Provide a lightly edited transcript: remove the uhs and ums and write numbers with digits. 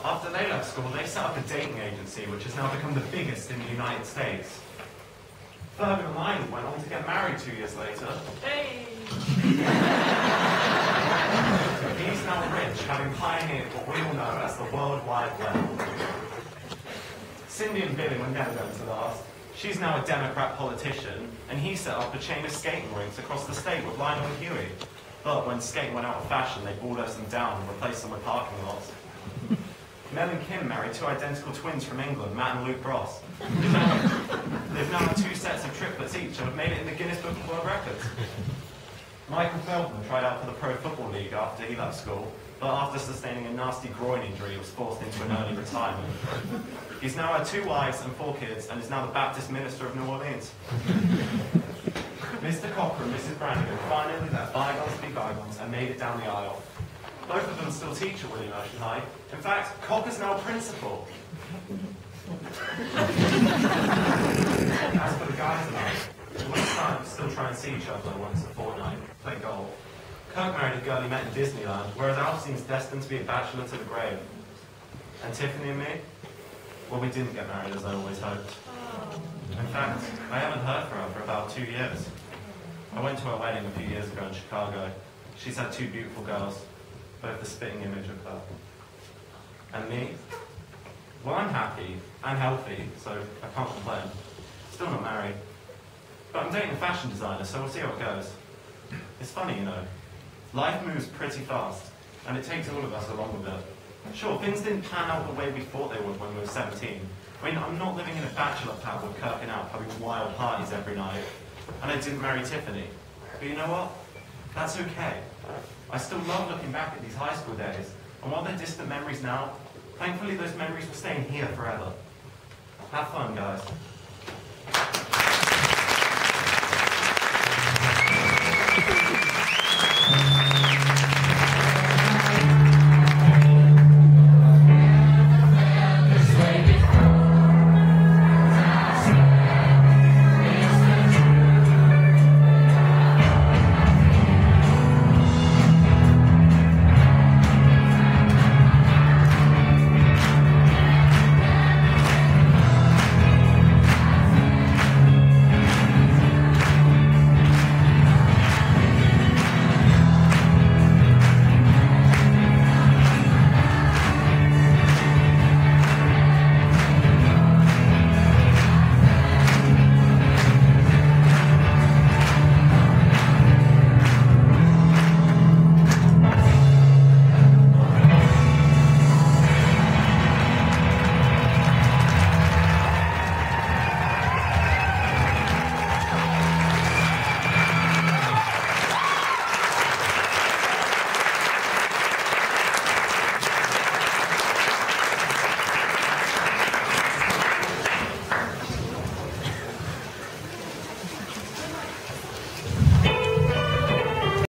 After they left school, they set up a dating agency, which has now become the biggest in the United States. Fergus and I went on to get married 2 years later. Hey! He's now rich, having pioneered what we all know as the World Wide Web. Cindy and Billy were never going to last. She's now a Democrat politician, and he set up a chain of skating rinks across the state with Lionel and Huey. But when skating went out of fashion, they bulldozed them down and replaced them with parking lots. Mel and Kim married two identical twins from England, Matt and Luke Ross. They've now had 2 sets of triplets each and have made it in the Guinness Book of World Records. Michael Feldman tried out for the Pro Football League after he left school, but after sustaining a nasty groin injury, he was forced into an early retirement. He's now had 2 wives and 4 kids, and is now the Baptist minister of New Orleans. Mr. Cocker and Mrs. Brannigan finally let bygones be bygones and made it down the aisle. Both of them still teach at William Ocean High. In fact, Cocker's now a principal. As for the guys and I, we still try and see each other once a fortnight, play golf. Kirk married a girl he met in Disneyland, whereas Alf seems destined to be a bachelor to the grave. And Tiffany and me? Well, we didn't get married as I always hoped. In fact, I haven't heard from her for about 2 years. I went to her wedding a few years ago in Chicago. She's had 2 beautiful girls, both the spitting image of her. And me? Well, I'm happy and healthy, so I can't complain. Still not married. But I'm dating a fashion designer, so we'll see how it goes. It's funny, you know. Life moves pretty fast, and it takes all of us along with it. Sure, things didn't pan out the way we thought they would when we were 17. I mean, I'm not living in a bachelor pad with Kirk and Alf having wild parties every night. And I didn't marry Tiffany. But you know what? That's okay. I still love looking back at these high school days. And while they're distant memories now, thankfully those memories will stay in here forever. Have fun, guys.